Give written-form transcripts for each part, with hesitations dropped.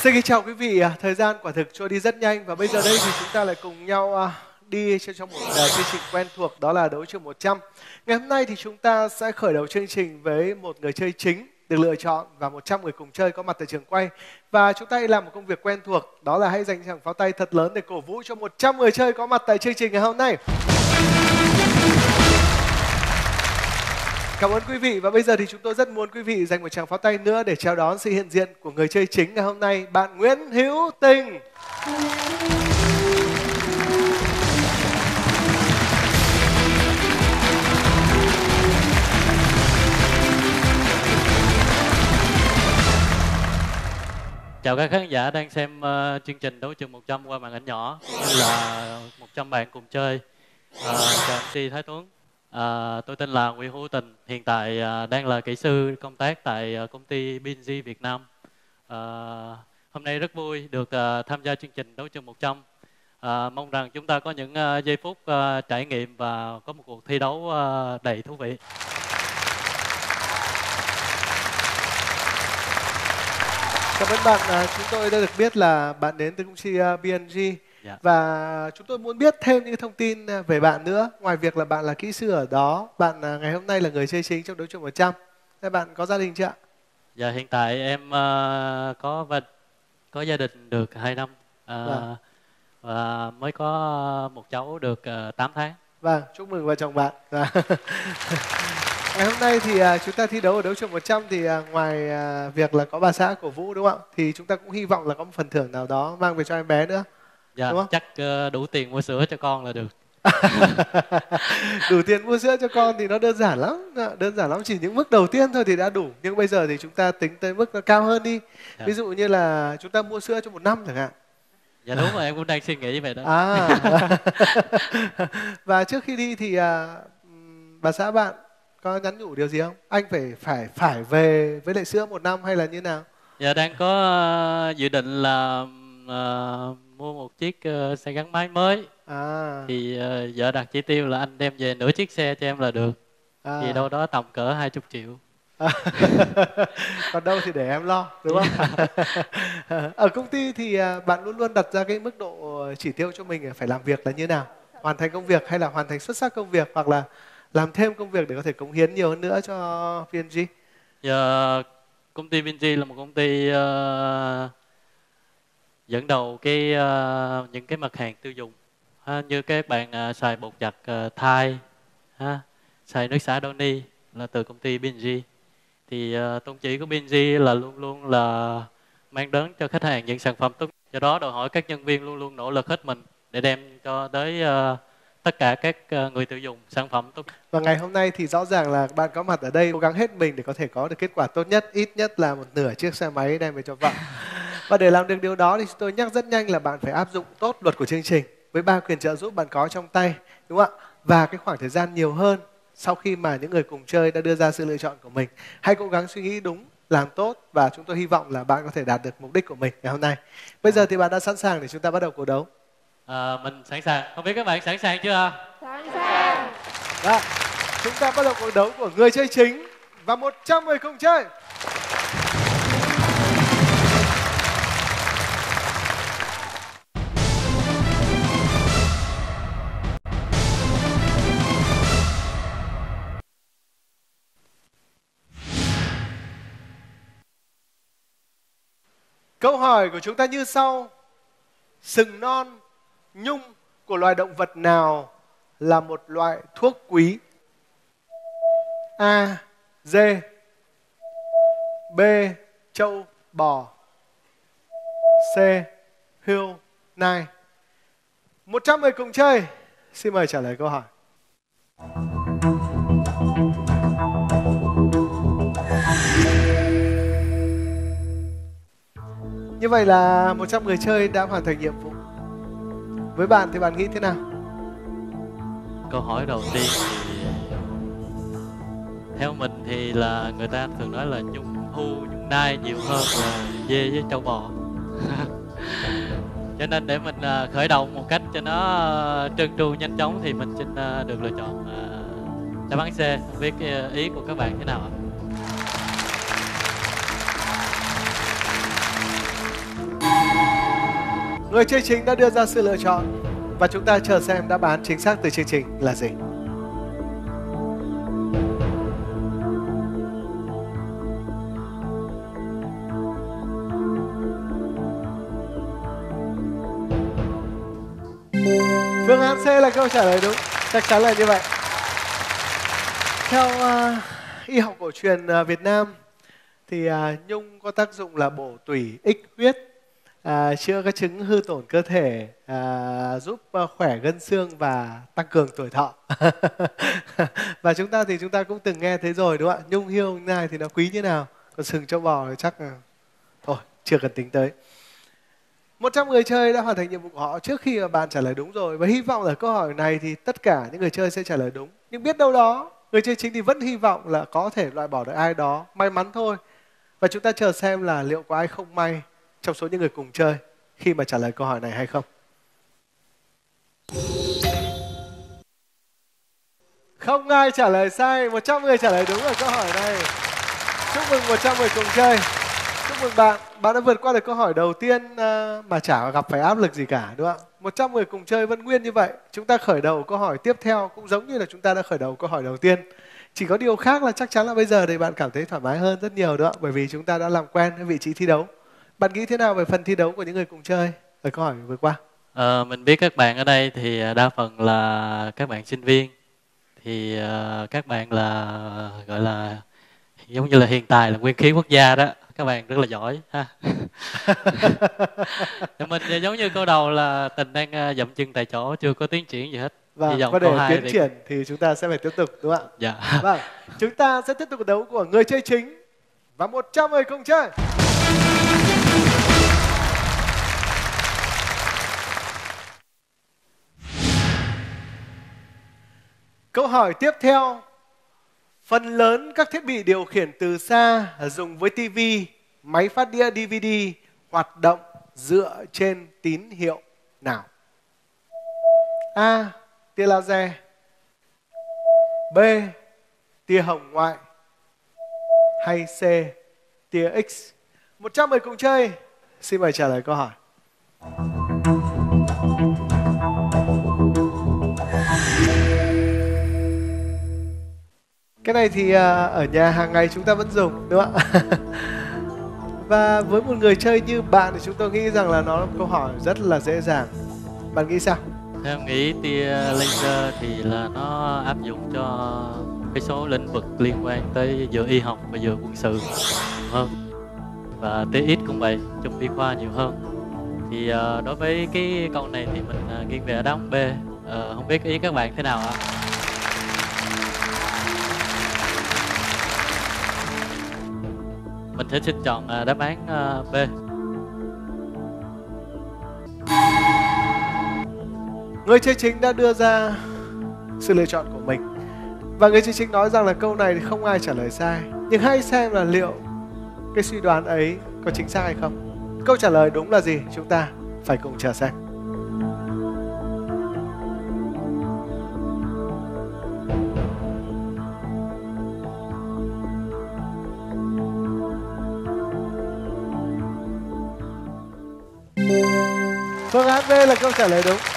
Xin kính chào quý vị, thời gian quả thực trôi đi rất nhanh và bây giờ đây thì chúng ta lại cùng nhau đi trong một chương trình quen thuộc, đó là đấu trường 100. Ngày hôm nay thì chúng ta sẽ khởi đầu chương trình với một người chơi chính được lựa chọn và 100 người cùng chơi có mặt tại trường quay. Và chúng ta hãy làm một công việc quen thuộc, đó là hãy dành tràng pháo tay thật lớn để cổ vũ cho 100 người chơi có mặt tại chương trình ngày hôm nay. Cảm ơn quý vị và bây giờ thì chúng tôi rất muốn quý vị dành một tràng pháo tay nữa để chào đón sự hiện diện của người chơi chính ngày hôm nay, bạn Nguyễn Hữu Tình. Chào các khán giả đang xem chương trình Đấu trường 100 qua màn ảnh nhỏ, cũng như là 100 bạn cùng chơi. Chào MC Thái Tuấn. Tôi tên là Nguyễn Hữu Tình, hiện tại đang là kỹ sư công tác tại công ty BNG Việt Nam. Hôm nay rất vui được tham gia chương trình Đấu trường 100. Mong rằng chúng ta có những giây phút trải nghiệm và có một cuộc thi đấu đầy thú vị. Cảm ơn bạn. Chúng tôi đã được biết là bạn đến từ công ty BNG. Và chúng tôi muốn biết thêm những thông tin về bạn nữa. Ngoài việc là bạn là kỹ sư ở đó, bạn ngày hôm nay là người chơi chính trong đấu trường 100. Thế bạn có gia đình chưa ạ? Dạ, hiện tại em có gia đình được 2 năm và mới có một cháu được 8 tháng. Vâng, chúc mừng vợ chồng bạn. Ngày hôm nay thì chúng ta thi đấu ở đấu trường 100 thì ngoài việc là có bà xã cổ vũ đúng không ạ? Thì chúng ta cũng hy vọng là có một phần thưởng nào đó mang về cho em bé nữa. Dạ, đúng không? chắc đủ tiền mua sữa cho con là được. Đủ tiền mua sữa cho con thì nó đơn giản lắm. Đơn giản lắm, chỉ những mức đầu tiên thôi thì đã đủ. Nhưng bây giờ thì chúng ta tính tới mức nó cao hơn đi. Ví dụ như là chúng ta mua sữa cho 1 năm chẳng hạn. Dạ đúng rồi, em cũng đang suy nghĩ vậy đó. Và trước khi đi thì bà xã bạn có nhắn nhủ điều gì không? Anh phải về với lại sữa 1 năm hay là như nào? Dạ, đang có dự định là mua một chiếc xe gắn máy mới. Thì vợ đặt chỉ tiêu là anh đem về nửa chiếc xe cho em là được. Thì đâu đó tầm cỡ 20 triệu. Còn đâu thì để em lo, đúng không? Ở công ty thì bạn luôn luôn đặt ra cái mức độ chỉ tiêu cho mình phải làm việc là như nào? Hoàn thành công việc hay là hoàn thành xuất sắc công việc, hoặc là làm thêm công việc để có thể cống hiến nhiều hơn nữa cho VNG? Giờ công ty VNG là một công ty dẫn đầu những cái mặt hàng tiêu dùng, như các bạn xài bột giặt Thai, xài nước xả Downy là từ công ty BNG. Thì tôn chỉ của BNG là luôn luôn là mang đến cho khách hàng những sản phẩm tốt. Do đó đòi hỏi các nhân viên luôn luôn nỗ lực hết mình để đem cho tới tất cả các người tiêu dùng sản phẩm tốt. Và ngày hôm nay thì rõ ràng là bạn có mặt ở đây cố gắng hết mình để có thể có được kết quả tốt nhất, ít nhất là một nửa chiếc xe máy đem về cho vợ. Và để làm được điều đó thì tôi nhắc rất nhanh là bạn phải áp dụng tốt luật của chương trình với 3 quyền trợ giúp bạn có trong tay, đúng không ạ? Và cái khoảng thời gian nhiều hơn sau khi mà những người cùng chơi đã đưa ra sự lựa chọn của mình. Hãy cố gắng suy nghĩ đúng, làm tốt và chúng tôi hy vọng là bạn có thể đạt được mục đích của mình ngày hôm nay. Bây giờ thì bạn đã sẵn sàng để chúng ta bắt đầu cuộc đấu. Mình sẵn sàng. Không biết các bạn sẵn sàng chưa? Sẵn sàng. Đó, chúng ta bắt đầu cuộc đấu của người chơi chính và 100 người cùng chơi. Câu hỏi của chúng ta như sau. Sừng non, nhung của loài động vật nào là một loại thuốc quý? A. Dê. B. Trâu bò. C. Hươu nai. 100 người cùng chơi. Xin mời trả lời câu hỏi. Như vậy là 100 người chơi đã hoàn thành nhiệm vụ. Với bạn thì bạn nghĩ thế nào? Câu hỏi đầu tiên thì theo mình thì là người ta thường nói là nhung hươu, nhung nai nhiều hơn là dê với trâu bò. Cho nên để mình khởi động một cách cho nó trơn tru nhanh chóng thì mình xin được lựa chọn đáp án C. Không biết ý của các bạn thế nào ạ? Người chơi chính đã đưa ra sự lựa chọn và chúng ta chờ xem đáp án chính xác từ chương trình là gì. Phương án C là câu trả lời đúng, chắc chắn là như vậy. Theo y học cổ truyền Việt Nam thì nhung có tác dụng là bổ tủy, ích huyết, chữa các chứng hư tổn cơ thể, giúp khỏe gân xương và tăng cường tuổi thọ. Và chúng ta cũng từng nghe thấy rồi đúng không ạ? Nhung hiêu này thì nó quý như nào, còn sừng trâu bò thì chắc là thôi chưa cần tính tới. 100 người chơi đã hoàn thành nhiệm vụ của họ trước khi mà bạn trả lời đúng rồi, và hy vọng là câu hỏi này thì tất cả những người chơi sẽ trả lời đúng. Nhưng biết đâu đó người chơi chính thì vẫn hy vọng là có thể loại bỏ được ai đó may mắn thôi. Và chúng ta chờ xem là liệu có ai không may trong số những người cùng chơi khi mà trả lời câu hỏi này hay không. Không ai trả lời sai, 100 người trả lời đúng ở câu hỏi này. Chúc mừng 100 người cùng chơi. Chúc mừng bạn, bạn đã vượt qua được câu hỏi đầu tiên mà chả gặp phải áp lực gì cả, đúng không ạ? 100 người cùng chơi vẫn nguyên như vậy. Chúng ta khởi đầu câu hỏi tiếp theo cũng giống như là chúng ta đã khởi đầu câu hỏi đầu tiên. Chỉ có điều khác là chắc chắn là bây giờ thì bạn cảm thấy thoải mái hơn rất nhiều, đúng không ạ? Bởi vì chúng ta đã làm quen với vị trí thi đấu. Bạn nghĩ thế nào về phần thi đấu của những người cùng chơi ở câu hỏi vừa qua? Mình biết các bạn ở đây thì đa phần là các bạn sinh viên, thì các bạn là gọi là giống như là hiện tài là nguyên khí quốc gia đó, các bạn rất là giỏi ha. Mình giống như câu đầu là Tình đang dậm chân tại chỗ, chưa có tiến triển gì hết. Và có để tiến triển thì chúng ta sẽ phải tiếp tục, đúng không ạ? Dạ. Vâng, chúng ta sẽ tiếp tục cuộc đấu của người chơi chính và 100 người cùng chơi. Câu hỏi tiếp theo. Phần lớn các thiết bị điều khiển từ xa dùng với TV, máy phát đĩa DVD hoạt động dựa trên tín hiệu nào? A. Tia laser. B. Tia hồng ngoại. Hay C. Tia X? 100 người cùng chơi. Xin mời trả lời câu hỏi. Cái này thì ở nhà hàng ngày chúng ta vẫn dùng, đúng không ạ? Và với một người chơi như bạn thì chúng tôi nghĩ rằng là nó là một câu hỏi rất là dễ dàng. Bạn nghĩ sao? Theo em nghĩ tia laser thì là nó áp dụng cho cái số lĩnh vực liên quan tới vừa y học và vừa quân sự hơn. Và tia X cũng vậy, trong y khoa nhiều hơn. Thì đối với cái câu này thì mình nghiêng về đáp án B. Không biết ý các bạn thế nào ạ? Mình sẽ xin chọn đáp án B. Người chơi chính đã đưa ra sự lựa chọn của mình. Và người chơi chính nói rằng là câu này thì không ai trả lời sai. Nhưng hãy xem là liệu cái suy đoán ấy có chính xác hay không. Câu trả lời đúng là gì? Chúng ta phải cùng chờ xem. Phương án B là câu trả lời đúng.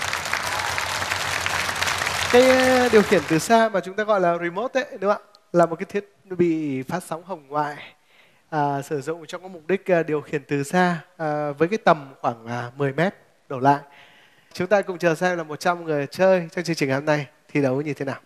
Cái điều khiển từ xa mà chúng ta gọi là remote ấy, đúng không ạ? Là một cái thiết bị phát sóng hồng ngoại sử dụng cho cái mục đích điều khiển từ xa với cái tầm khoảng 10 mét đổ lại. Chúng ta cùng chờ xem là 100 người chơi trong chương trình hôm nay thi đấu như thế nào.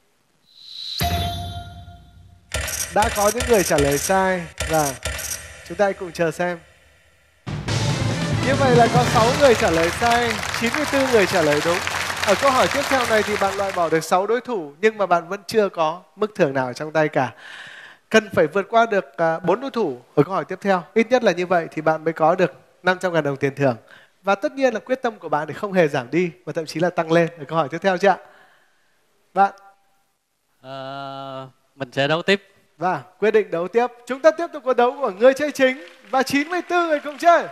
Đã có những người trả lời sai và chúng ta cùng chờ xem. Như vậy là có 6 người trả lời sai, 94 người trả lời đúng. Ở câu hỏi tiếp theo này thì bạn loại bỏ được 6 đối thủ nhưng mà bạn vẫn chưa có mức thưởng nào trong tay cả. Cần phải vượt qua được 4 đối thủ ở câu hỏi tiếp theo. Ít nhất là như vậy thì bạn mới có được 500.000 đồng tiền thưởng. Và tất nhiên là quyết tâm của bạn thì không hề giảm đi và thậm chí là tăng lên ở câu hỏi tiếp theo chứ ạ? Bạn? Mình sẽ đấu tiếp. Và quyết định đấu tiếp. Chúng ta tiếp tục cuộc đấu của người chơi chính và 94 người cùng chơi.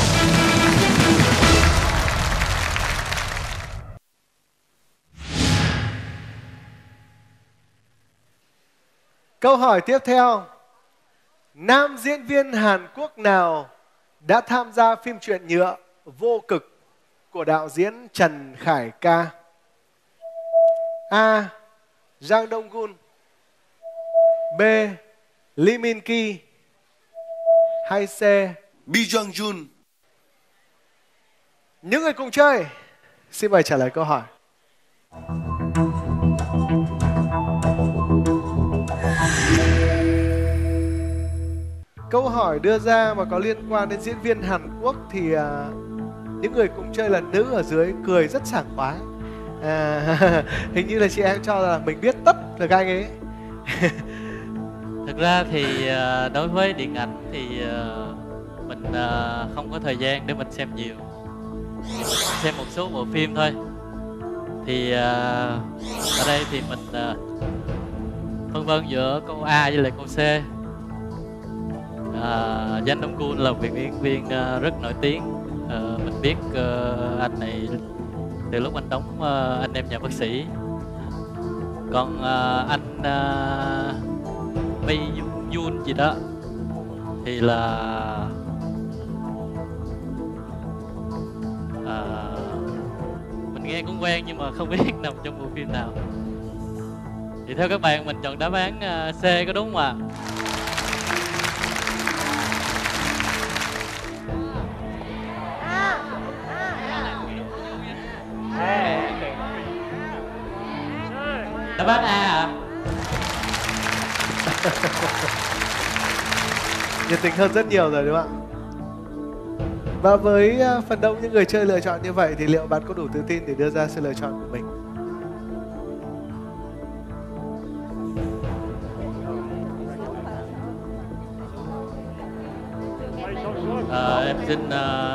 Câu hỏi tiếp theo. Nam diễn viên Hàn Quốc nào đã tham gia phim truyện nhựa Vô Cực của đạo diễn Trần Khải Ca? A. Jang Dong Gun, B. Lee Min Ki, hay C. Bi Jong Jun. Những người cùng chơi, xin mời trả lời câu hỏi. Câu hỏi đưa ra mà có liên quan đến diễn viên Hàn Quốc thì những người cùng chơi là nữ ở dưới cười rất sảng khoái. Hình như là chị em cho là mình biết tất được các anh ấy. Thực ra thì đối với điện ảnh thì mình không có thời gian để mình xem nhiều, mình xem một số bộ phim thôi. Thì ở đây thì mình phân vân giữa câu A với lại câu C. Jang Dong Gun là một diễn viên rất nổi tiếng. Mình biết anh này từ lúc anh đóng Anh Em Nhà Bác Sĩ. Còn anh Bae Yoon gì đó thì là mình nghe cũng quen nhưng mà không biết nằm trong bộ phim nào. Thì theo các bạn mình chọn đáp án C có đúng không ạ? Đáp án A ạ. Nhiệt tình hơn rất nhiều rồi đúng không ạ? Và với phần đông những người chơi lựa chọn như vậy thì liệu bạn có đủ tự tin để đưa ra sự lựa chọn của mình? Em xin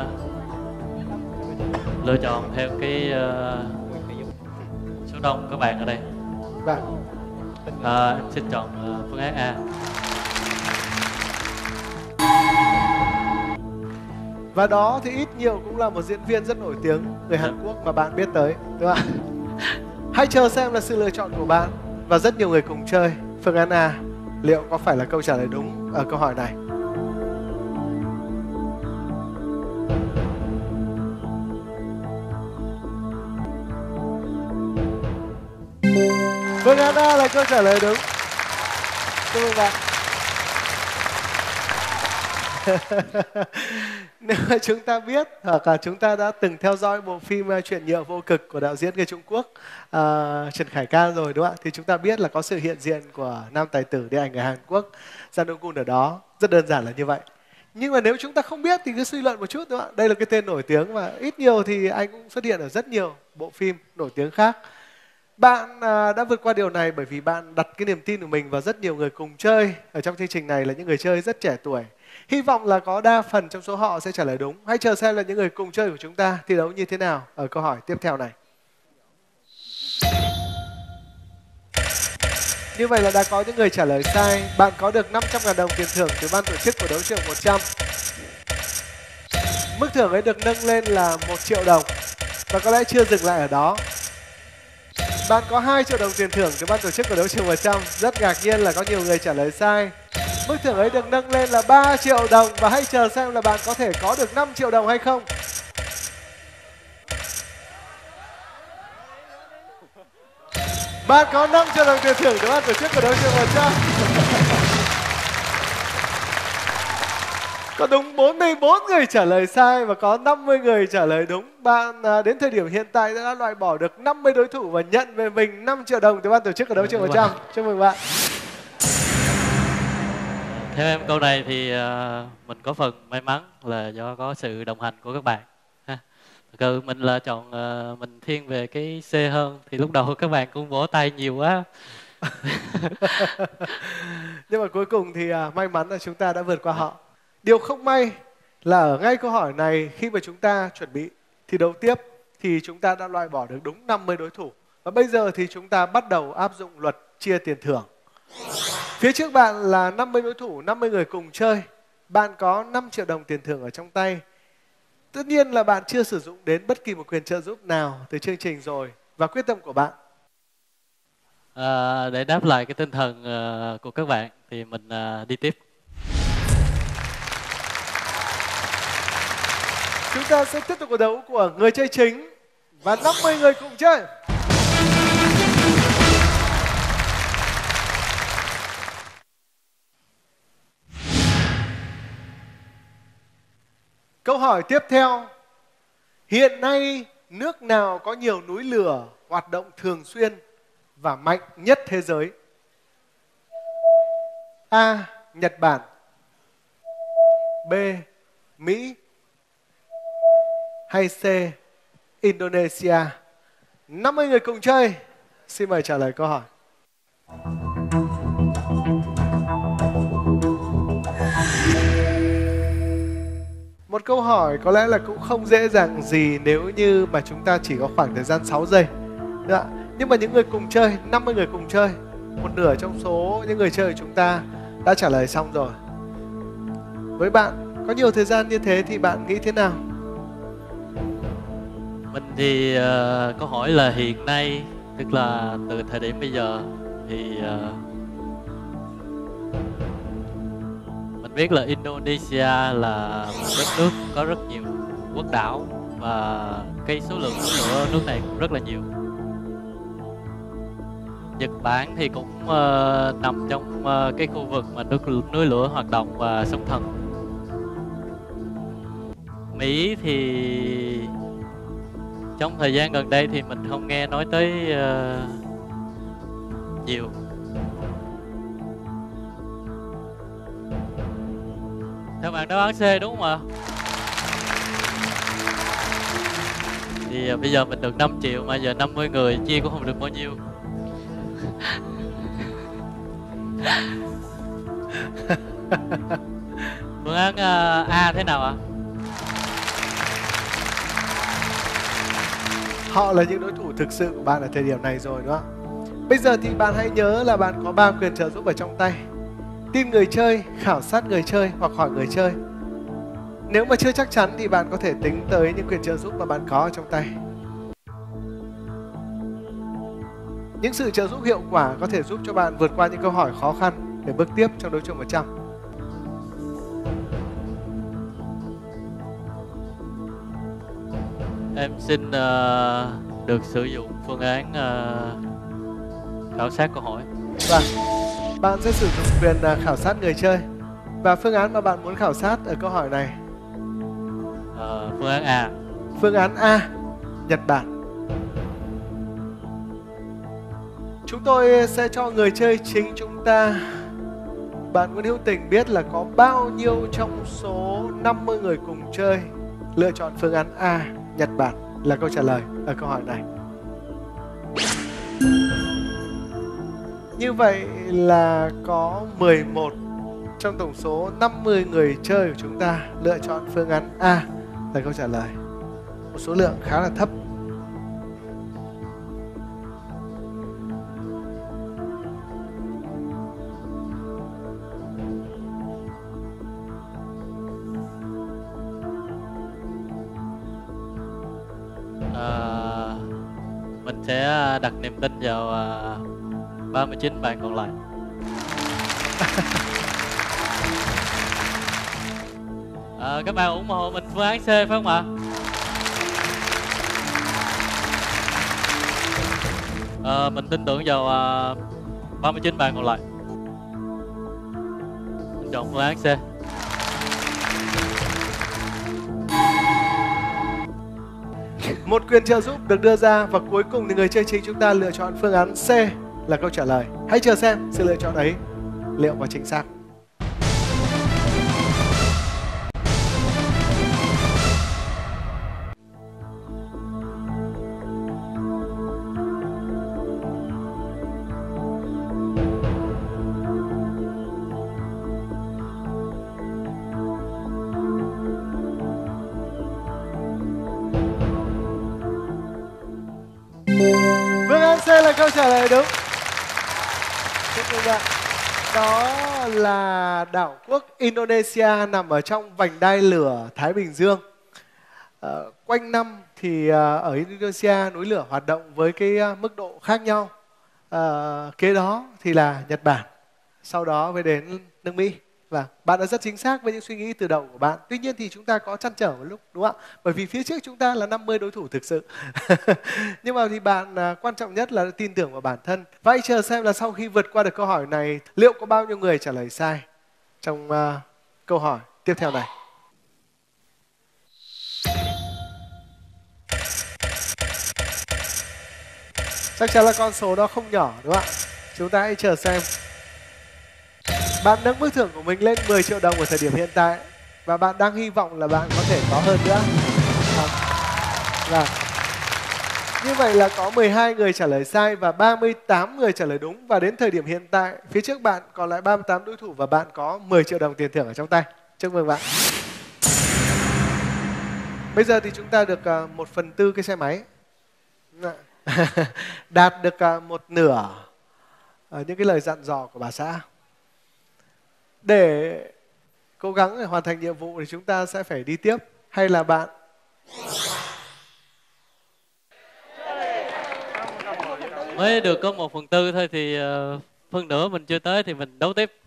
lựa chọn theo cái số đông các bạn ở đây. Vâng. Em xin chọn phương án A. Và đó thì ít nhiều cũng là một diễn viên rất nổi tiếng người Hàn Quốc mà bạn biết tới, đúng không ạ? Hãy chờ xem là sự lựa chọn của bạn và rất nhiều người cùng chơi. Phương án A liệu có phải là câu trả lời đúng ở câu hỏi này? Phương án A là câu trả lời đúng. Chúc mừng bạn. Nếu mà chúng ta biết hoặc là chúng ta đã từng theo dõi bộ phim Chuyện Nhựa Vô Cực của đạo diễn người Trung Quốc Trần Khải Ca rồi đúng không ạ? Thì chúng ta biết là có sự hiện diện của nam tài tử điện ảnh người Hàn Quốc Jang Dong Gun ở đó. Rất đơn giản là như vậy. Nhưng mà nếu chúng ta không biết thì cứ suy luận một chút đúng không ạ? Đây là cái tên nổi tiếng và ít nhiều thì anh cũng xuất hiện ở rất nhiều bộ phim nổi tiếng khác. Bạn đã vượt qua điều này bởi vì bạn đặt cái niềm tin của mình vào rất nhiều người cùng chơi. Ở trong chương trình này là những người chơi rất trẻ tuổi. Hy vọng là có đa phần trong số họ sẽ trả lời đúng. Hãy chờ xem là những người cùng chơi của chúng ta thi đấu như thế nào ở câu hỏi tiếp theo này. Như vậy là đã có những người trả lời sai. Bạn có được 500.000 đồng tiền thưởng từ ban tổ chức của Đấu Trường 100. Mức thưởng ấy được nâng lên là 1 triệu đồng. Và có lẽ chưa dừng lại ở đó. Bạn có 2 triệu đồng tiền thưởng từ ban tổ chức của Đấu Trường 100. Rất ngạc nhiên là có nhiều người trả lời sai. Mức thưởng ấy được nâng lên là 3 triệu đồng. Và hãy chờ xem là bạn có thể có được 5 triệu đồng hay không. Bạn có 5 triệu đồng tiền thưởng từ ban tổ chức của Đấu Trường 100. Có đúng 44 người trả lời sai và có 50 người trả lời đúng. Bạn đến thời điểm hiện tại đã loại bỏ được 50 đối thủ và nhận về mình 5 triệu đồng từ ban tổ chức của Đấu Trường 100. Chúc mừng bạn. Theo em câu này thì mình có phần may mắn là do có sự đồng hành của các bạn. Thực sự mình là chọn mình thiên về cái C hơn thì lúc đầu các bạn cũng vỗ tay nhiều quá. Nhưng mà cuối cùng thì may mắn là chúng ta đã vượt qua họ. Điều không may là ở ngay câu hỏi này khi mà chúng ta chuẩn bị thi đấu tiếp thì chúng ta đã loại bỏ được đúng 50 đối thủ. Và bây giờ thì chúng ta bắt đầu áp dụng luật chia tiền thưởng. Phía trước bạn là 50 đối thủ, 50 người cùng chơi. Bạn có 5 triệu đồng tiền thưởng ở trong tay. Tất nhiên là bạn chưa sử dụng đến bất kỳ một quyền trợ giúp nào từ chương trình rồi. Và quyết tâm của bạn? Để đáp lại cái tinh thần của các bạn thì mình đi tiếp. Chúng ta sẽ tiếp tục cuộc đấu của người chơi chính và 50 người cùng chơi. Câu hỏi tiếp theo. Hiện nay nước nào có nhiều núi lửa hoạt động thường xuyên và mạnh nhất thế giới? A. Nhật Bản. B. Mỹ. Hay C. Indonesia? 50 người cùng chơi. Xin mời trả lời câu hỏi. Một câu hỏi có lẽ là cũng không dễ dàng gì nếu như mà chúng ta chỉ có khoảng thời gian 6 giây. Được. Nhưng mà những người cùng chơi, 50 người cùng chơi, một nửa trong số những người chơi của chúng ta đã trả lời xong rồi. Với bạn có nhiều thời gian như thế thì bạn nghĩ thế nào? Mình thì câu hỏi là hiện nay, tức là từ thời điểm bây giờ thì mình biết là Indonesia là một đất nước có rất nhiều quốc đảo và cái số lượng núi lửa nước này cũng rất là nhiều. Nhật Bản thì cũng nằm trong cái khu vực mà núi lửa hoạt động và sóng thần. Mỹ thì trong thời gian gần đây thì mình không nghe nói tới nhiều. Theo bạn đáp án C đúng không ạ? Thì bây giờ mình được 5 triệu mà giờ 50 người chia cũng không được bao nhiêu. Phương án A thế nào ạ? Họ là những đối thủ thực sự của bạn ở thời điểm này rồi đúng không? Bây giờ thì bạn hãy nhớ là bạn có 3 quyền trợ giúp ở trong tay. Tin người chơi, khảo sát người chơi hoặc hỏi người chơi. Nếu mà chưa chắc chắn thì bạn có thể tính tới những quyền trợ giúp mà bạn có ở trong tay. Những sự trợ giúp hiệu quả có thể giúp cho bạn vượt qua những câu hỏi khó khăn để bước tiếp trong đấu trường 100. Em xin được sử dụng phương án khảo sát câu hỏi. Vâng, bạn sẽ sử dụng quyền khảo sát người chơi. Và phương án mà bạn muốn khảo sát ở câu hỏi này? Phương án A. Phương án A, Nhật Bản. Chúng tôi sẽ cho người chơi chính chúng ta. Bạn Nguyễn Hữu Tình biết là có bao nhiêu trong số 50 người cùng chơi lựa chọn phương án A, Nhật Bản là câu trả lời ở câu hỏi này. Như vậy là có 11 trong tổng số 50 người chơi của chúng ta lựa chọn phương án A là câu trả lời. Một số lượng khá là thấp. Mình sẽ đặt niềm tin vào 39 bạn còn lại. Các bạn ủng hộ mình phương án C phải không ạ? Mình tin tưởng vào 39 bạn còn lại. Mình chọn phương án C. Một quyền trợ giúp được đưa ra và cuối cùng thì người chơi chính chúng ta lựa chọn phương án C là câu trả lời. Hãy chờ xem sự lựa chọn ấy liệu có chính xác. Phương án C là câu trả lời đúng. Chúc mừng bạn. Đó là đảo quốc Indonesia nằm ở trong vành đai lửa Thái Bình Dương. Quanh năm thì ở Indonesia núi lửa hoạt động với cái mức độ khác nhau. Kế đó thì là Nhật Bản, sau đó mới đến nước Mỹ. Và bạn đã rất chính xác với những suy nghĩ từ đầu của bạn. Tuy nhiên thì chúng ta có trăn trở một lúc, đúng không ạ? Bởi vì phía trước chúng ta là 50 đối thủ thực sự. Nhưng mà thì bạn quan trọng nhất là tin tưởng vào bản thân. Và hãy chờ xem là sau khi vượt qua được câu hỏi này, liệu có bao nhiêu người trả lời sai trong câu hỏi tiếp theo này. Chắc chắn là con số đó không nhỏ, đúng không ạ? Chúng ta hãy chờ xem. Bạn nâng mức thưởng của mình lên 10 triệu đồng ở thời điểm hiện tại và bạn đang hy vọng là bạn có thể có hơn nữa. Vâng. Như vậy là có 12 người trả lời sai và 38 người trả lời đúng. Và đến thời điểm hiện tại, phía trước bạn còn lại 38 đối thủ và bạn có 10 triệu đồng tiền thưởng ở trong tay. Chúc mừng bạn. Bây giờ thì chúng ta được 1/4 cái xe máy. Đạt được một nửa những cái lời dặn dò của bà xã. Để cố gắng để hoàn thành nhiệm vụ thì chúng ta sẽ phải đi tiếp, hay là bạn Mới được có 1/4 thôi thì phân nửa mình chưa tới thì mình đấu tiếp.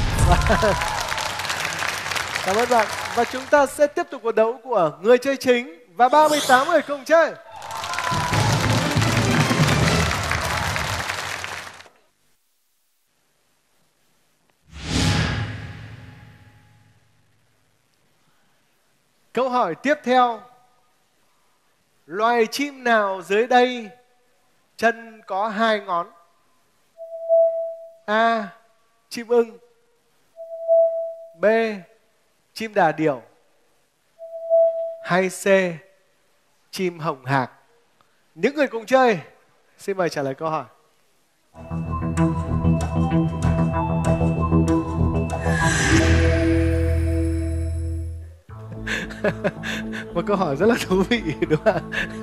Cảm ơn bạn. Và chúng ta sẽ tiếp tục cuộc đấu của người chơi chính và 38 người cùng chơi. Câu hỏi tiếp theo. Loài chim nào dưới đây chân có 2 ngón? A. Chim ưng. B. Chim đà điểu. Hay C. Chim hồng hạc. Những người cùng chơi, xin mời trả lời câu hỏi. Một câu hỏi rất là thú vị, đúng không ạ?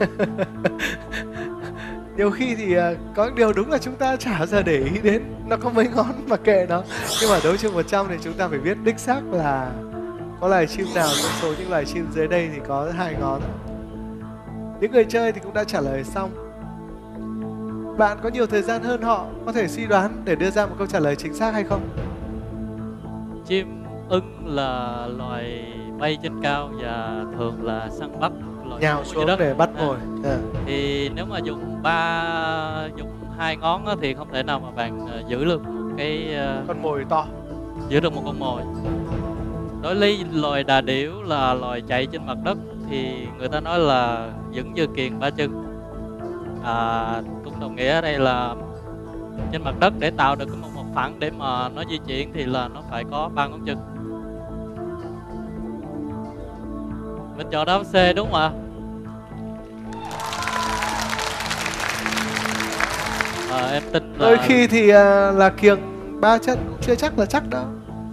Nhiều khi thì có điều đúng là chúng ta chả bao giờ để ý đến nó có mấy ngón mà kệ nó. Nhưng mà đấu trường 100 thì chúng ta phải biết đích xác là có loài chim nào trong số những loài chim dưới đây thì có 2 ngón. Những người chơi thì cũng đã trả lời xong. Bạn có nhiều thời gian hơn họ, có thể suy đoán để đưa ra một câu trả lời chính xác hay không? Chim ưng là loài bay trên cao và thường là săn bắt loài Nhào xuống để bắt mồi. Thì nếu mà dùng 2 ngón á, thì không thể nào mà bạn giữ được một cái con mồi to, giữ được một con mồi. Đối lý loài đà điểu là loài chạy trên mặt đất thì người ta nói là vững như kiền 3 chân. Cũng đồng nghĩa ở đây là trên mặt đất để tạo được cái một phẳng để mà nó di chuyển thì là nó phải có 3 ngón chân. Mình chọn đáp C đúng không ạ? Em tin là... Đôi khi thì là kiềng 3 chân cũng chưa chắc là chắc đâu.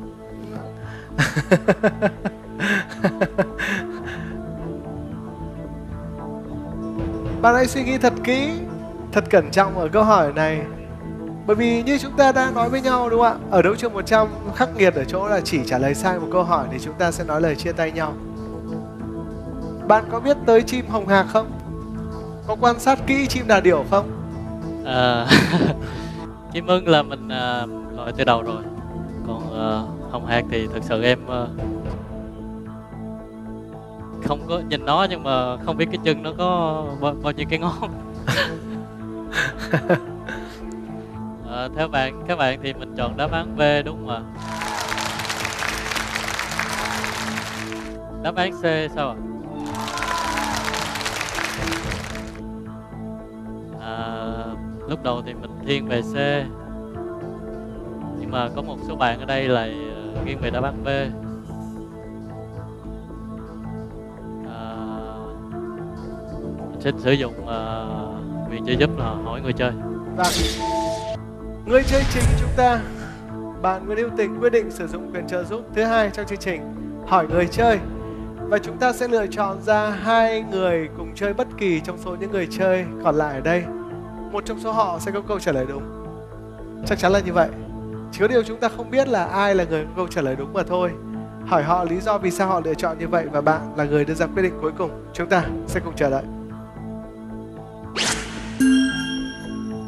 Bạn hãy suy nghĩ thật kỹ, thật cẩn trọng ở câu hỏi này. Bởi vì như chúng ta đã nói với nhau, đúng không ạ? Ở đấu trường 100 khắc nghiệt ở chỗ là chỉ trả lời sai một câu hỏi thì chúng ta sẽ nói lời chia tay nhau. Bạn có biết tới chim hồng hạc không? Có quan sát kỹ chim đà điểu không? Chim ưng là mình loại từ đầu rồi. Còn hồng hạc thì thực sự em không có nhìn nó, nhưng mà không biết cái chân nó có bao nhiêu cái ngón. Theo các bạn thì mình chọn đáp án B đúng không ạ? Đáp án C sao ạ? Lúc đầu thì mình thiên về C, nhưng mà có một số bạn ở đây lại nghiêng về đáp án B. Mình xin sử dụng quyền trợ giúp là hỏi người chơi. Vâng. Người chơi chính chúng ta, bạn Nguyễn Hữu Tình quyết định sử dụng quyền trợ giúp thứ hai trong chương trình hỏi người chơi. Và chúng ta sẽ lựa chọn ra 2 người cùng chơi bất kỳ trong số những người chơi còn lại ở đây. Một trong số họ sẽ có câu trả lời đúng. Chắc chắn là như vậy. Chỉ có điều chúng ta không biết là ai là người có câu trả lời đúng mà thôi. Hỏi họ lý do vì sao họ lựa chọn như vậy và bạn là người đưa ra quyết định cuối cùng. Chúng ta sẽ cùng chờ đợi.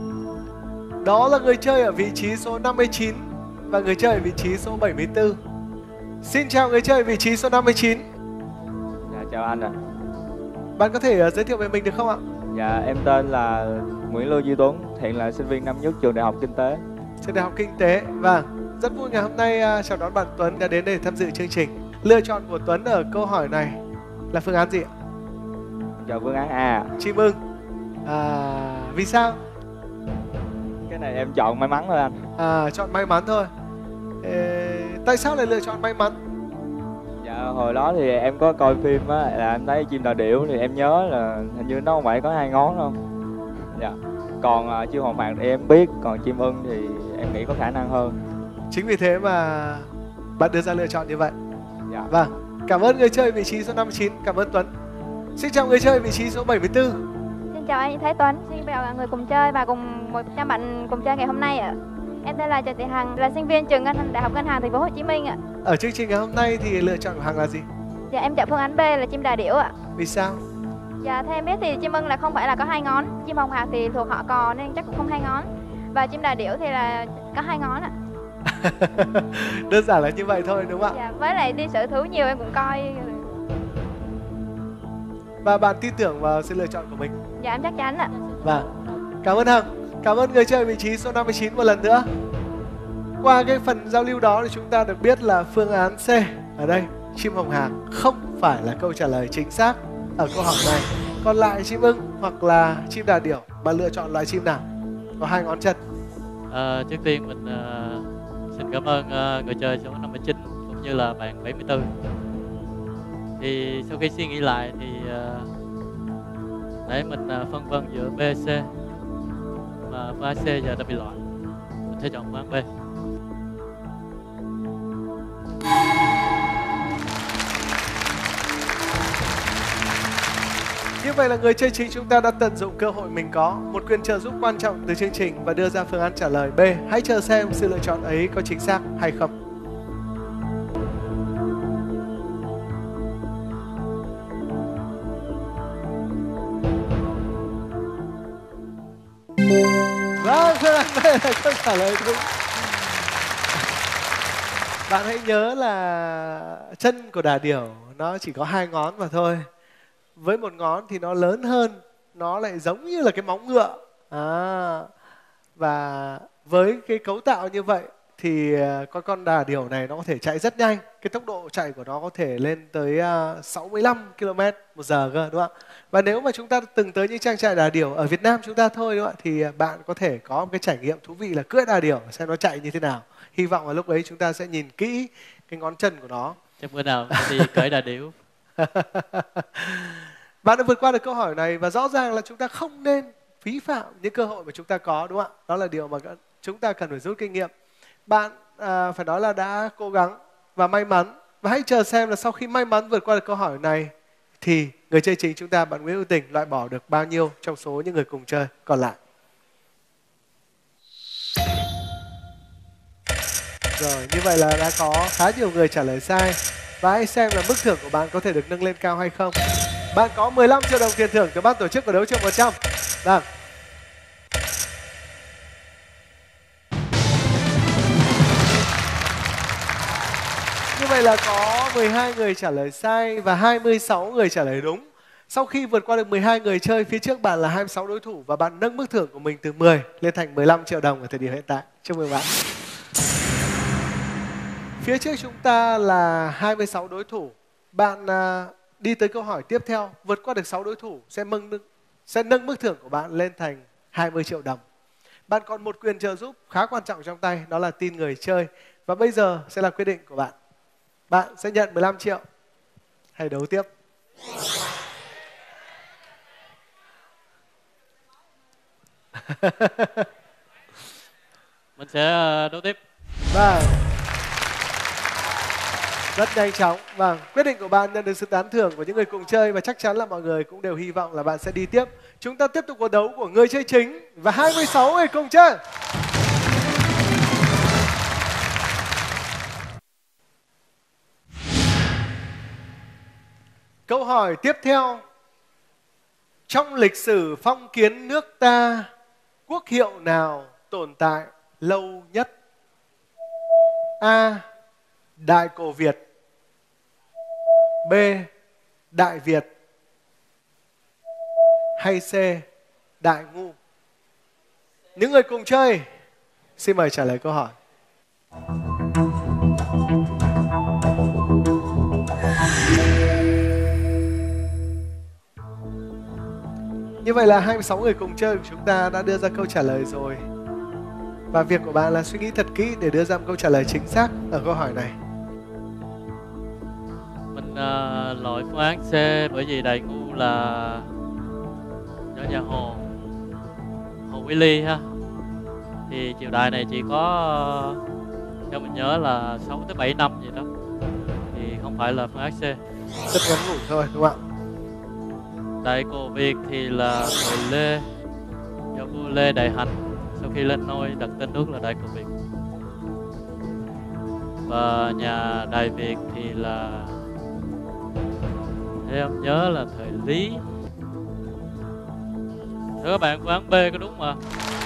Đó là người chơi ở vị trí số 59 và người chơi ở vị trí số 74. Xin chào người chơi vị trí số 59. Dạ, chào anh ạ. Bạn có thể giới thiệu về mình được không ạ? Dạ, em tên là Nguyễn Lưu Duy Tuấn, hiện là sinh viên năm nhất trường Đại học Kinh tế. Trường Đại học Kinh tế. Vâng, rất vui ngày hôm nay chào đón bạn Tuấn đã đến đây tham dự chương trình. Lựa chọn của Tuấn ở câu hỏi này là phương án gì ạ? Dạ, phương án A. Chim ưng. Vì sao? Cái này em chọn may mắn thôi anh. Chọn may mắn thôi. Tại sao lại lựa chọn may mắn? Dạ, hồi đó thì em có coi phim á, là em thấy chim đà điểu thì em nhớ là hình như nó không phải có 2 ngón đâu. Dạ. Còn chim hồng hạc thì em biết, còn chim ưng thì em nghĩ có khả năng hơn. Chính vì thế mà bạn đưa ra lựa chọn như vậy. Dạ. Vâng, cảm ơn người chơi vị trí số 59, cảm ơn Tuấn. Xin chào người chơi vị trí số 74. Xin chào anh Thái Tuấn, xin chào mọi người cùng chơi và cùng 100 bạn cùng chơi ngày hôm nay ạ. Em tên là Trần Thị Hằng, là sinh viên trường Đại học Ngân hàng Thành phố Hồ Chí Minh ạ. Ở chương trình ngày hôm nay thì lựa chọn của Hằng là gì? Dạ em chọn phương án B là chim đà điểu ạ. Vì sao? Dạ theo em biết thì chim ưng là không phải là có 2 ngón, chim hồng hạc thì thuộc họ cò nên chắc cũng không 2 ngón. Và chim đà điểu thì là có 2 ngón ạ. Đơn giản là như vậy thôi đúng không ạ? Dạ với lại đi sở thú nhiều em cũng coi. Và bạn tin tưởng vào sự lựa chọn của mình? Dạ em chắc chắn ạ. Vâng, cảm ơn Hằng. Cảm ơn người chơi vị trí số 59 một lần nữa. Qua cái phần giao lưu đó thì chúng ta được biết là phương án C ở đây, chim hồng hạc không phải là câu trả lời chính xác ở câu hỏi này. Còn lại chim ưng hoặc là chim đà điểu, bạn lựa chọn loại chim nào có 2 ngón chân? Trước tiên mình xin cảm ơn người chơi số 59 cũng như là bạn 74. Thì sau khi suy nghĩ lại thì để mình phân vân giữa B, C, mà phương án C giờ đã bị loại, mình sẽ chọn phương án B. Như vậy là người chơi chính chúng ta đã tận dụng cơ hội mình có, một quyền trợ giúp quan trọng từ chương trình và đưa ra phương án trả lời B. Hãy chờ xem sự lựa chọn ấy có chính xác hay không. Vâng, phương án B là câu trả lời đúng. Bạn hãy nhớ là chân của đà điểu nó chỉ có 2 ngón mà thôi. Với 1 ngón thì nó lớn hơn, nó lại giống như là cái móng ngựa. Và với cái cấu tạo như vậy thì con đà điểu này nó có thể chạy rất nhanh. Cái tốc độ chạy của nó có thể lên tới 65 km/h cơ, đúng không ạ? Và nếu mà chúng ta từng tới những trang trại đà điểu ở Việt Nam chúng ta thôi, đúng không ạ, thì bạn có thể có một cái trải nghiệm thú vị là cưỡi đà điểu xem nó chạy như thế nào. Hy vọng là lúc ấy chúng ta sẽ nhìn kỹ cái ngón chân của nó. Chắc bữa nào đi cưỡi đà điểu. Bạn đã vượt qua được câu hỏi này và rõ ràng là chúng ta không nên phí phạm những cơ hội mà chúng ta có, đúng không ạ? Đó là điều mà chúng ta cần phải rút kinh nghiệm. Bạn phải nói là đã cố gắng và may mắn. Và hãy chờ xem là sau khi may mắn vượt qua được câu hỏi này thì người chơi chính chúng ta, bạn Nguyễn Hữu Tình, loại bỏ được bao nhiêu trong số những người cùng chơi còn lại. Rồi, như vậy là đã có khá nhiều người trả lời sai. Và hãy xem là mức thưởng của bạn có thể được nâng lên cao hay không. Bạn có 15 triệu đồng tiền thưởng từ ban tổ chức của Đấu Trường 100. Vâng. Như vậy là có 12 người trả lời sai và 26 người trả lời đúng. Sau khi vượt qua được 12 người chơi, phía trước bạn là 26 đối thủ và bạn nâng mức thưởng của mình từ 10 lên thành 15 triệu đồng ở thời điểm hiện tại. Chúc mừng bạn. Phía trước chúng ta là 26 đối thủ. Bạn đi tới câu hỏi tiếp theo, vượt qua được 6 đối thủ sẽ nâng mức thưởng của bạn lên thành 20 triệu đồng. Bạn còn một quyền trợ giúp khá quan trọng trong tay, đó là tin người chơi. Và bây giờ sẽ là quyết định của bạn. Bạn sẽ nhận 15 triệu hay đấu tiếp? Mình sẽ đấu tiếp. Vâng. Rất nhanh chóng. Vâng, quyết định của bạn nhận được sự tán thưởng của những người cùng chơi và chắc chắn là mọi người cũng đều hy vọng là bạn sẽ đi tiếp. Chúng ta tiếp tục cuộc đấu của người chơi chính và 26 người cùng chơi. Câu hỏi tiếp theo. Trong lịch sử phong kiến nước ta, quốc hiệu nào tồn tại lâu nhất? A. Đại cổ Việt. B. Đại Việt hay C. Đại ngu? Những người cùng chơi xin mời trả lời câu hỏi. Như vậy là 26 người cùng chơi của chúng ta đã đưa ra câu trả lời rồi. Và việc của bạn là suy nghĩ thật kỹ để đưa ra một câu trả lời chính xác ở câu hỏi này. Mình loại phương án C, bởi vì Đại ngu là do nhà Hồ Willy ha. Thì triều đại này chỉ có theo mình nhớ là 6 tới 7 năm gì đó. Thì không phải là phương án C. Rất ngắn ngủi thôi đúng không ạ? Đại cổ Việt thì là thời Lê, do vua Lê Đại Hành sau khi lên ngôi đặt tên nước là Đại cổ Việt. Và nhà Đại Việt thì là, theo em nhớ là thời Lý. Thưa các bạn, phương án B có đúng mà?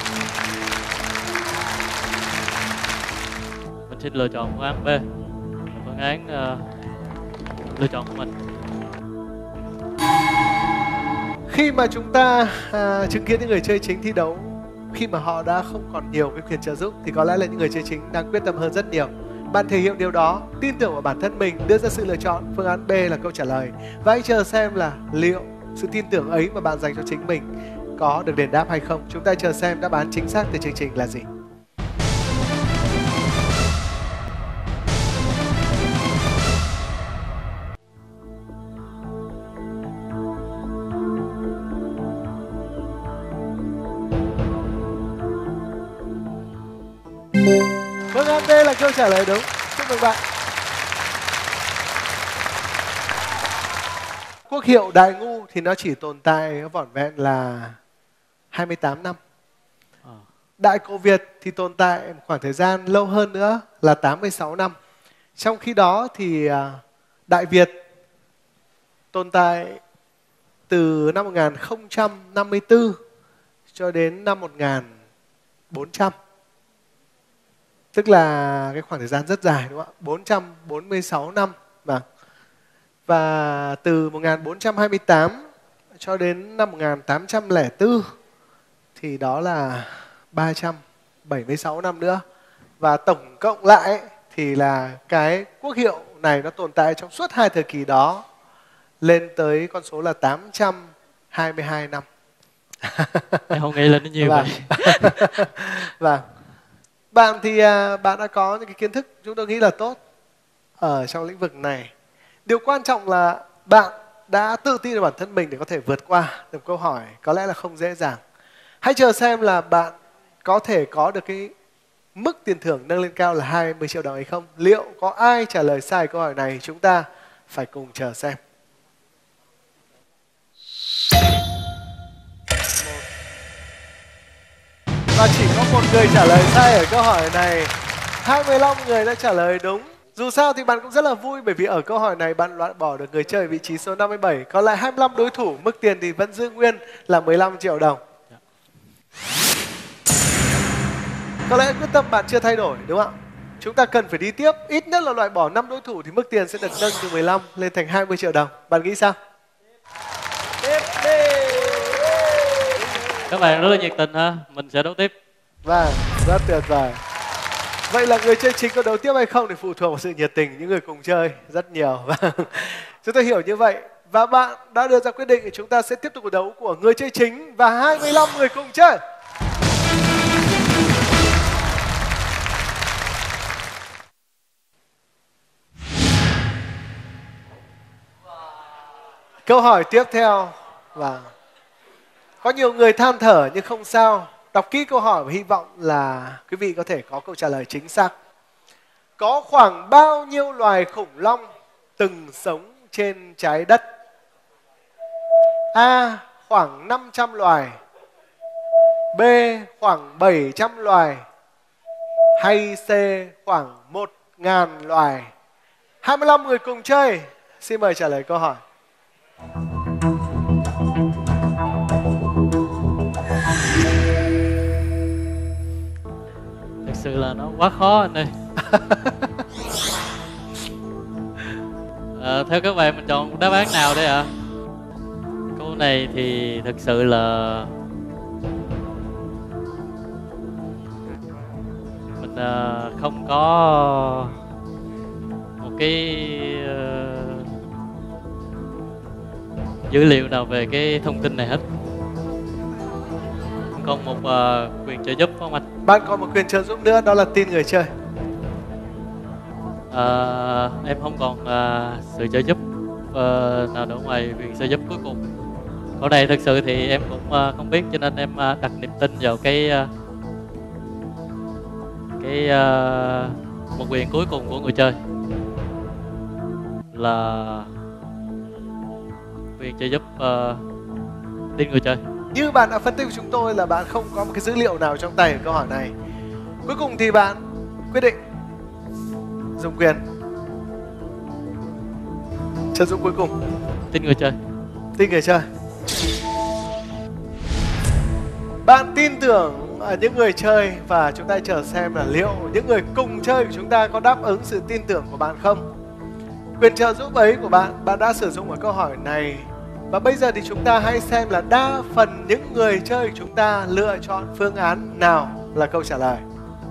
Mình xin lựa chọn phương án B, phương án lựa chọn của mình. Khi mà chúng ta chứng kiến những người chơi chính thi đấu, khi mà họ đã không còn nhiều cái quyền trợ giúp, thì có lẽ là những người chơi chính đang quyết tâm hơn rất nhiều. Bạn thể hiện điều đó, tin tưởng vào bản thân mình, đưa ra sự lựa chọn phương án B là câu trả lời. Và hãy chờ xem là liệu sự tin tưởng ấy mà bạn dành cho chính mình có được đền đáp hay không. Chúng ta chờ xem đáp án chính xác từ chương trình là gì. Phương án B là câu trả lời đúng. Chúc mừng bạn. Quốc hiệu Đại ngu thì nó chỉ tồn tại vỏn vẹn là 28 năm. Đại cổ Việt thì tồn tại một khoảng thời gian lâu hơn nữa là 86 năm. Trong khi đó thì Đại Việt tồn tại từ năm 1054 cho đến năm 1400. Tức là cái khoảng thời gian rất dài đúng không ạ? 446 năm. Và từ 1428 cho đến năm 1804 thì đó là 376 năm nữa. Và tổng cộng lại thì là cái quốc hiệu này nó tồn tại trong suốt hai thời kỳ đó lên tới con số là 822 năm. Em không nghĩ là nó nhiều vậy. Vâng. Bạn thì bạn đã có những cái kiến thức chúng tôi nghĩ là tốt ở trong lĩnh vực này. Điều quan trọng là bạn đã tự tin vào bản thân mình để có thể vượt qua được câu hỏi có lẽ là không dễ dàng. Hãy chờ xem là bạn có thể có được cái mức tiền thưởng nâng lên cao là 20 triệu đồng hay không. Liệu có ai trả lời sai câu hỏi này? Chúng ta phải cùng chờ xem. Và chỉ có một người trả lời sai ở câu hỏi này. 25 người đã trả lời đúng. Dù sao thì bạn cũng rất là vui bởi vì ở câu hỏi này bạn loại bỏ được người chơi vị trí số 57. Còn lại 25 đối thủ, mức tiền thì vẫn giữ nguyên là 15 triệu đồng. Có lẽ quyết tâm bạn chưa thay đổi đúng không ạ? Chúng ta cần phải đi tiếp, ít nhất là loại bỏ 5 đối thủ thì mức tiền sẽ được nâng từ 15 lên thành 20 triệu đồng. Bạn nghĩ sao? Tiếp đi! Các bạn rất là nhiệt tình ha, mình sẽ đấu tiếp. Vâng, rất tuyệt vời. Vậy là người chơi chính có đấu tiếp hay không thì phụ thuộc vào sự nhiệt tình những người cùng chơi rất nhiều. Chúng tôi hiểu như vậy. Và bạn đã đưa ra quyết định thì chúng ta sẽ tiếp tục cuộc đấu của người chơi chính và 25 người cùng chơi. Câu hỏi tiếp theo. Và có nhiều người than thở nhưng không sao. Đọc kỹ câu hỏi và hy vọng là quý vị có thể có câu trả lời chính xác. Có khoảng bao nhiêu loài khủng long từng sống trên trái đất? A. Khoảng 500 loài. B. Khoảng 700 loài. Hay C. Khoảng 1.000 loài? 25 người cùng chơi. Xin mời trả lời câu hỏi. Thực sự là nó quá khó anh ơi. Theo các bạn mình chọn đáp án nào đây ạ? Câu này thì thực sự là mình không có một cái dữ liệu nào về cái thông tin này hết. Còn một quyền trợ giúp không anh? Bạn còn một quyền trợ giúp nữa, đó là tin người chơi. Em không còn sự trợ giúp nào nữa ngoài quyền trợ giúp cuối cùng. Câu này thực sự thì em cũng không biết, cho nên em đặt niềm tin vào cái một quyền cuối cùng của người chơi là quyền trợ giúp tin người chơi. Như bạn đã phân tích với chúng tôi là bạn không có một cái dữ liệu nào trong tay ở câu hỏi này. Cuối cùng thì bạn quyết định dùng quyền trợ giúp cuối cùng. Tin người chơi. Tin người chơi. Bạn tin tưởng ở những người chơi và chúng ta chờ xem là liệu những người cùng chơi của chúng ta có đáp ứng sự tin tưởng của bạn không. Quyền trợ giúp ấy của bạn đã sử dụng ở câu hỏi này. Và bây giờ thì chúng ta hãy xem là đa phần những người chơi của chúng ta lựa chọn phương án nào là câu trả lời.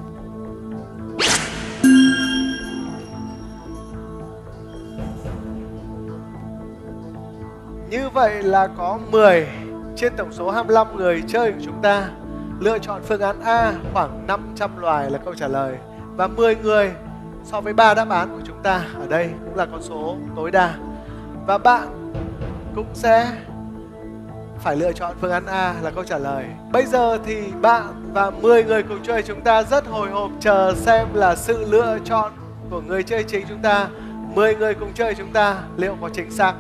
Như vậy là có 10 trên tổng số 25 người chơi của chúng ta lựa chọn phương án A, khoảng 500 loài là câu trả lời. Và 10 người so với 3 đáp án của chúng ta ở đây cũng là con số tối đa. Và bạn cũng sẽ phải lựa chọn phương án A là câu trả lời. Bây giờ thì bạn và 10 người cùng chơi chúng ta rất hồi hộp chờ xem là sự lựa chọn của người chơi chính chúng ta, 10 người cùng chơi chúng ta liệu có chính xác.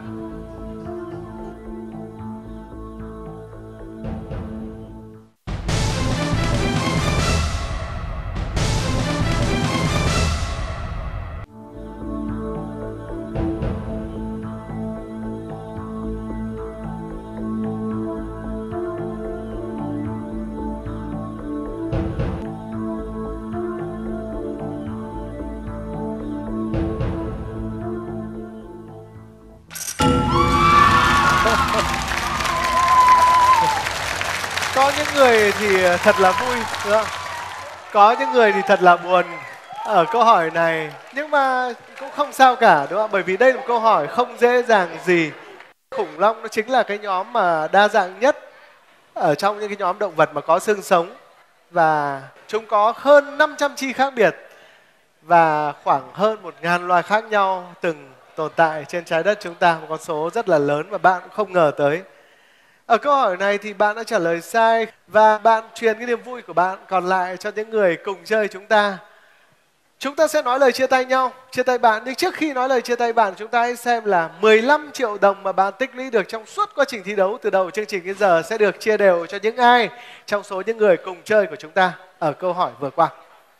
Có những người thì thật là vui, đúng không? Có những người thì thật là buồn ở câu hỏi này. Nhưng mà cũng không sao cả, đúng không? Bởi vì đây là một câu hỏi không dễ dàng gì. Khủng long nó chính là cái nhóm mà đa dạng nhất ở trong những cái nhóm động vật mà có xương sống. Và chúng có hơn 500 chi khác biệt. Và khoảng hơn 1.000 loài khác nhau từng tồn tại trên trái đất chúng ta. Một con số rất là lớn mà bạn cũng không ngờ tới. Ở câu hỏi này thì bạn đã trả lời sai và bạn truyền cái niềm vui của bạn còn lại cho những người cùng chơi chúng ta. Chúng ta sẽ nói lời chia tay nhau, chia tay bạn. Nhưng trước khi nói lời chia tay bạn, chúng ta hãy xem là 15 triệu đồng mà bạn tích lũy được trong suốt quá trình thi đấu từ đầu chương trình đến giờ sẽ được chia đều cho những ai trong số những người cùng chơi của chúng ta ở câu hỏi vừa qua.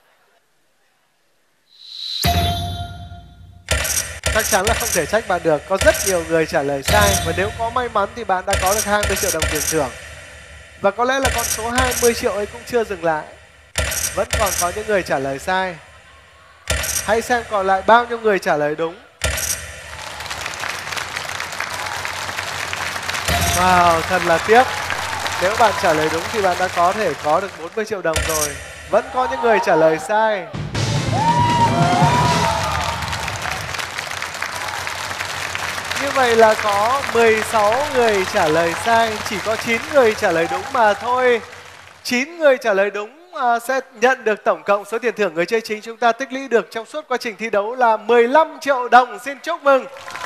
Chắc chắn là không thể trách bạn được, có rất nhiều người trả lời sai và nếu có may mắn thì bạn đã có được 20 triệu đồng tiền thưởng. Và có lẽ là con số 20 triệu ấy cũng chưa dừng lại. Vẫn còn có những người trả lời sai. Hãy xem còn lại bao nhiêu người trả lời đúng. Wow, thật là tiếc. Nếu bạn trả lời đúng thì bạn đã có thể có được 40 triệu đồng rồi. Vẫn có những người trả lời sai. Như vậy là có 16 người trả lời sai, chỉ có 9 người trả lời đúng mà thôi. 9 người trả lời đúng sẽ nhận được tổng cộng số tiền thưởng người chơi chính chúng ta tích lũy được trong suốt quá trình thi đấu là 15 triệu đồng. Xin chúc mừng.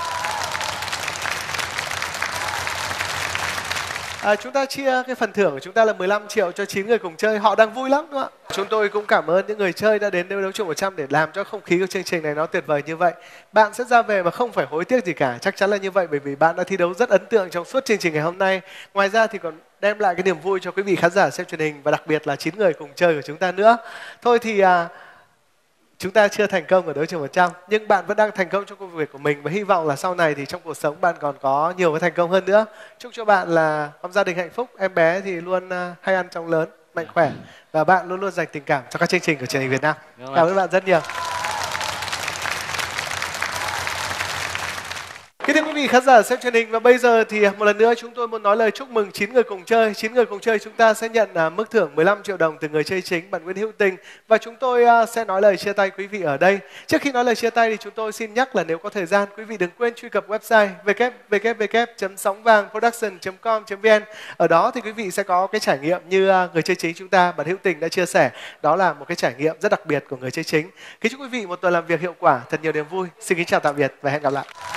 Chúng ta chia cái phần thưởng của chúng ta là 15 triệu cho 9 người cùng chơi. Họ đang vui lắm đúng không ạ? Chúng tôi cũng cảm ơn những người chơi đã đến đấu trường 100 để làm cho không khí của chương trình này nó tuyệt vời như vậy. Bạn sẽ ra về mà không phải hối tiếc gì cả. Chắc chắn là như vậy bởi vì bạn đã thi đấu rất ấn tượng trong suốt chương trình ngày hôm nay. Ngoài ra thì còn đem lại cái niềm vui cho quý vị khán giả xem truyền hình và đặc biệt là 9 người cùng chơi của chúng ta nữa. Thôi thì chúng ta chưa thành công ở đấu trường 100 nhưng bạn vẫn đang thành công trong công việc của mình và hy vọng là sau này thì trong cuộc sống bạn còn có nhiều cái thành công hơn nữa. Chúc cho bạn là một gia đình hạnh phúc, em bé thì luôn hay ăn chóng lớn, mạnh khỏe và bạn luôn luôn dành tình cảm cho các chương trình của truyền hình Việt Nam. Cảm ơn bạn rất nhiều. Kính thưa quý vị khán giả xem truyền hình, và bây giờ thì một lần nữa chúng tôi muốn nói lời chúc mừng 9 người cùng chơi. 9 người cùng chơi chúng ta sẽ nhận mức thưởng 15 triệu đồng từ người chơi chính, bạn Nguyễn Hữu Tình, và chúng tôi sẽ nói lời chia tay quý vị ở đây. Trước khi nói lời chia tay thì chúng tôi xin nhắc là nếu có thời gian, quý vị đừng quên truy cập website www.songvangproduction.com.vn. Ở đó thì quý vị sẽ có cái trải nghiệm như người chơi chính chúng ta, bạn Hữu Tình đã chia sẻ. Đó là một cái trải nghiệm rất đặc biệt của người chơi chính. Kính chúc quý vị một tuần làm việc hiệu quả, thật nhiều niềm vui. Xin kính chào tạm biệt và hẹn gặp lại.